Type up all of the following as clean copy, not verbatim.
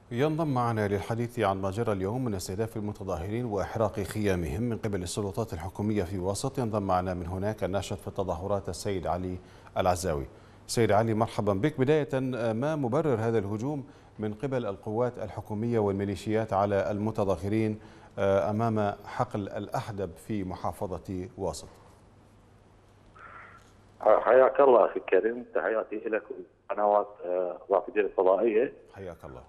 ينضم معنا للحديث عن ما جرى اليوم من استهداف المتظاهرين وإحراق خيامهم من قبل السلطات الحكومية في وسط. ينضم معنا من هناك الناشط في التظاهرات السيد علي العزاوي. سيد علي، مرحبا بك. بداية، ما مبرر هذا الهجوم من قبل القوات الحكومية والميليشيات على المتظاهرين أمام حقل الأحدب في محافظة واسط؟ حياك الله اخي الكريم، تحياتي لك وقنوات رافدين الفضائيه. حياك الله.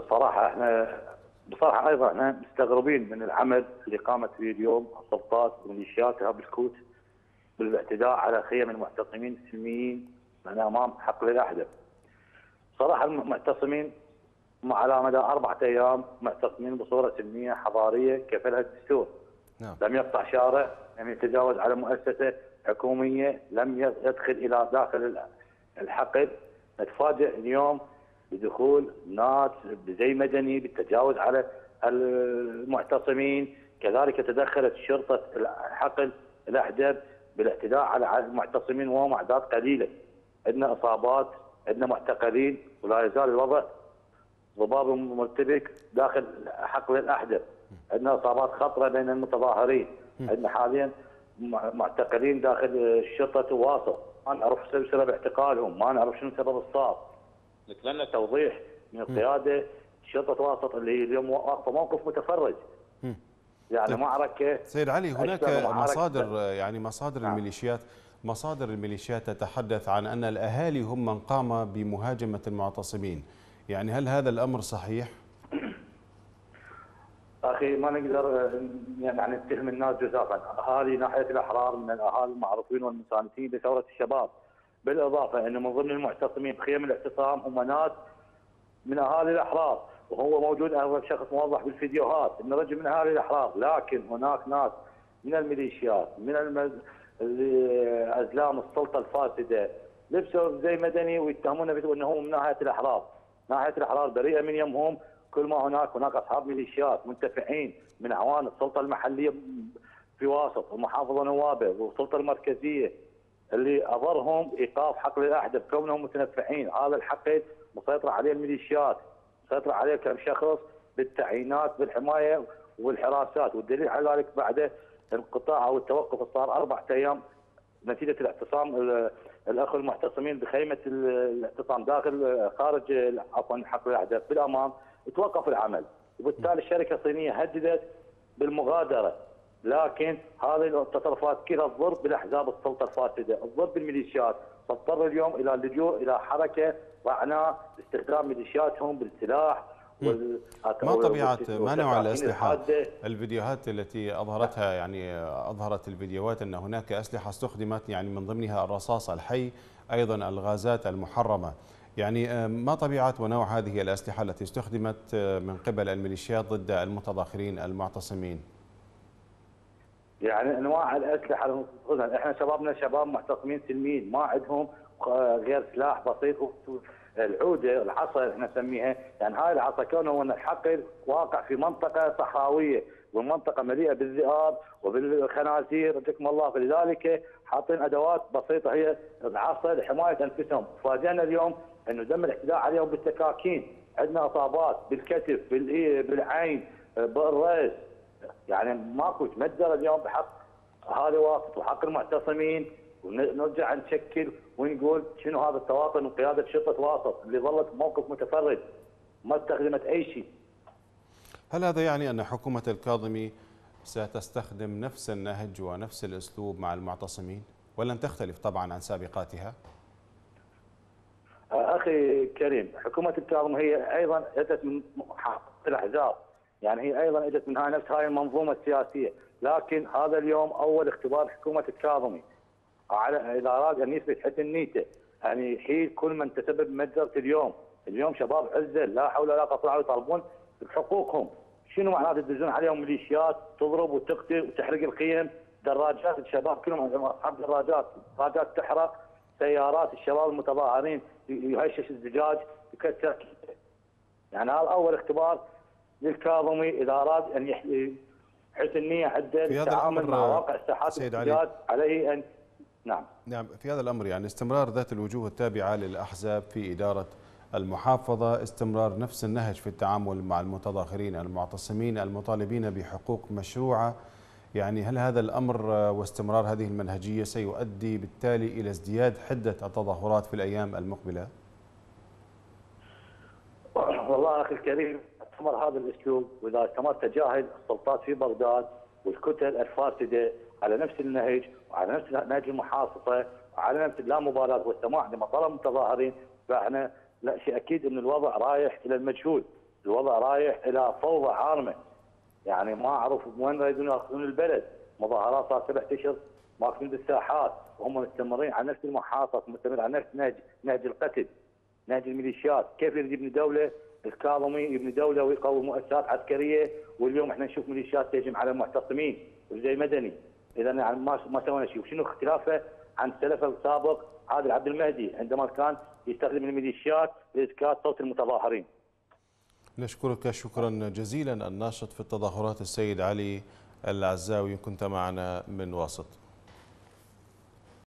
بصراحه ايضا احنا مستغربين من العمل اللي قامت به اليوم السلطات وميليشياتها بالكوت بالاعتداء على خيم المعتصمين السلميين من امام حقل الاحدب. صراحه المعتصمين على مدى 4 ايام معتصمين بصوره سلميه حضاريه كفلها الدستور. نعم. لم يقطع شارع، لم يتجاوز على مؤسسه حكوميه، لم يدخل الى داخل الحقل. نتفاجئ اليوم بدخول ناس بزي مدني بالتجاوز على المعتصمين، كذلك تدخلت شرطه الحقل الاحدب بالاعتداء على المعتصمين وهم اعداد قليله. عندنا اصابات، عندنا معتقلين، ولا يزال الوضع ضباب مرتبك داخل حقل الاحدب. عندنا اصابات خطره بين المتظاهرين، عندنا حاليا معتقلين داخل الشرطه واسط، ما نعرف سبب اعتقالهم، ما نعرف شنو سبب الصار. نتمنى توضيح من القياده. شرطه واسط اللي هي اليوم واقفه موقف متفرج، يعني طيب. معركه. سيد علي، هناك مصادر نعم. الميليشيات تتحدث عن أن الأهالي هم من قام بمهاجمة المعتصمين، يعني هل هذا الأمر صحيح؟ اخي ما نقدر يعني نتهم الناس جزافا. اهالي ناحيه الاحرار من الاهالي المعروفين والمساندين بثوره الشباب، بالاضافه انه من ضمن المعتصمين بخيم الاعتصام هم ناس من اهالي الاحرار، وهو موجود اغلب شخص موضح بالفيديوهات انه رجل من اهالي الاحرار. لكن هناك ناس من الميليشيات من ازلام السلطه الفاسده لبسوا زي مدني ويتهمونه انه هم من ناحيه الاحرار. ناحيه الاحرار بريئه من يمهم. كل ما هناك اصحاب ميليشيات منتفعين من اعوان السلطه المحليه في واسط ومحافظه نوابه والسلطه المركزيه اللي اضرهم ايقاف حقل الاحدب كونهم متنفعين. هذا الحقل مسيطر عليه الميليشيات، مسيطر عليه كم شخص بالتعيينات بالحمايه والحراسات. والدليل على ذلك بعد انقطاع او التوقف اللي صار 4 ايام نتيجه الاعتصام الاخوه المعتصمين بخيمه الاعتصام داخل خارج حقل الاحدب بالامام، توقف العمل. وبالتالي الشركه الصينيه هددت بالمغادره. لكن هذه التصرفات كلها تضر بالاحزاب السلطه الفاسده، تضر بالميليشيات. فاضطر اليوم الى اللجوء الى حركه رعناء باستخدام ميليشياتهم بالسلاح. ما نوع الأسلحة؟ الفيديوهات التي أظهرتها أظهرت الفيديوهات أن هناك أسلحة استخدمت، من ضمنها الرصاص الحي، أيضا الغازات المحرمة. ما طبيعة ونوع هذه الأسلحة التي استخدمت من قبل الميليشيات ضد المتظاهرين المعتصمين؟ انواع الاسلحه احنا شبابنا شباب معتصمين سلميين، ما عندهم غير سلاح بسيط. العوده العصا احنا نسميها، هاي العصا كونه ان الحقل واقع في منطقه صحراويه والمنطقه مليئه بالذئاب وبالخنازير رزقكم الله، فلذلك حاطين ادوات بسيطه هي العصا لحمايه انفسهم. فاجئنا اليوم انه تم الاعتداء عليهم بالسكاكين، عندنا اصابات بالكتف بالعين بالراس. ماكو تمدر اليوم بحق اهالي واسط وحق المعتصمين. ونرجع نشكل ونقول شنو هذا التواطن وقياده شرطه واسط اللي ظلت موقف متفرج ما استخدمت اي شيء. هل هذا يعني ان حكومه الكاظمي ستستخدم نفس النهج ونفس الاسلوب مع المعتصمين ولن تختلف طبعا عن سابقاتها؟ اخي كريم، حكومه الكاظمي هي ايضا اتت من الاحزاب، هي ايضا اجت من نفس هاي المنظومه السياسيه. لكن هذا اليوم اول اختبار حكومه الكاظمي على اذا اراد ان يثبت حسن نيته، يحيل كل من تسبب بمجزره اليوم شباب عزه لا حول ولا قوه الا بالله يطالبون بحقوقهم. شنو معناته تدزون عليهم ميليشيات تضرب وتقتل وتحرق الخيم؟ دراجات الشباب كلهم اصحاب دراجات تحرق، سيارات الشباب المتظاهرين يهشش الزجاج يكسر. هذا اول اختبار للكاظمي اذا اراد ان حسن نيه عنده للتعامل مع واقع الساحات والسجاد عليه ان نعم. في هذا الامر استمرار ذات الوجوه التابعه للاحزاب في اداره المحافظة استمرار نفس النهج في التعامل مع المتظاهرين المعتصمين المطالبين بحقوق مشروعة. يعني هل هذا الأمر واستمرار هذه المنهجية سيؤدي بالتالي إلى ازدياد حدة التظاهرات في الأيام المقبلة؟ والله أخي الكريم، استمر هذا الأسلوب، وإذا استمر تجاهل السلطات في بغداد والكتل الفاسدة على نفس النهج وعلى نفس نهج المحاصصة وعلى نفس اللامبالاة والسماح لمطالب المتظاهرين، فاحنا لا شيء أكيد أن الوضع رايح إلى المجهول، الوضع رايح إلى فوضى عارمة. يعني ما أعرف وين يريدون ياخذون البلد. مظاهرات صار 7 أشهر واقفين بالساحات وهم مستمرين على نفس المحاصصة، مستمر على نفس نهج القتل، نهج الميليشيات. كيف يريد يبني دوله؟ الكاظمي يبني دوله ويقوي مؤسسات عسكريه، واليوم احنا نشوف ميليشيات تهجم على المعتصمين وزي مدني. اذا يعني ما سوينا شيء. وشنو اختلافه عن سلفه السابق عادل عبد المهدي عندما كان يستخدم الميليشيات لاسكات صوت المتظاهرين. نشكرك شكرا جزيلا الناشط في التظاهرات السيد علي العزاوي، كنت معنا من واسط.